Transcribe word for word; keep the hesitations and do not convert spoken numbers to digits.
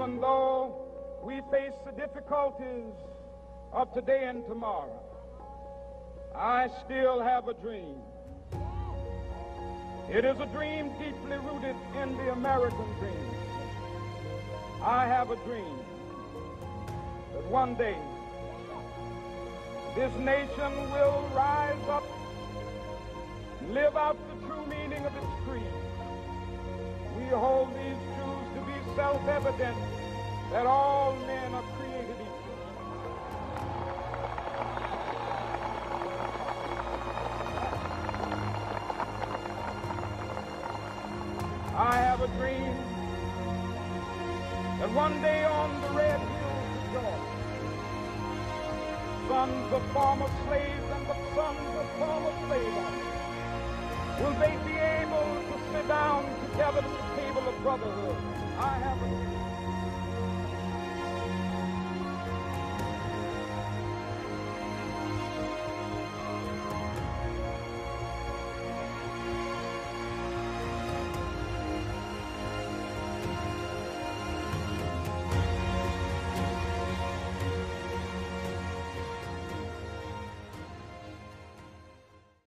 even though we face the difficulties of today and tomorrow, I still have a dream. It is a dream deeply rooted in the American dream. I have a dream that one day this nation will rise up and live out the true meaning of its creed. We hold these truths to be self-evident, that all men are created equal. I have a dream that one day on the red hills of Georgia, sons of former slaves and the sons of former slave owners, will they be able to sit down together at the table of brotherhood? I have a dream.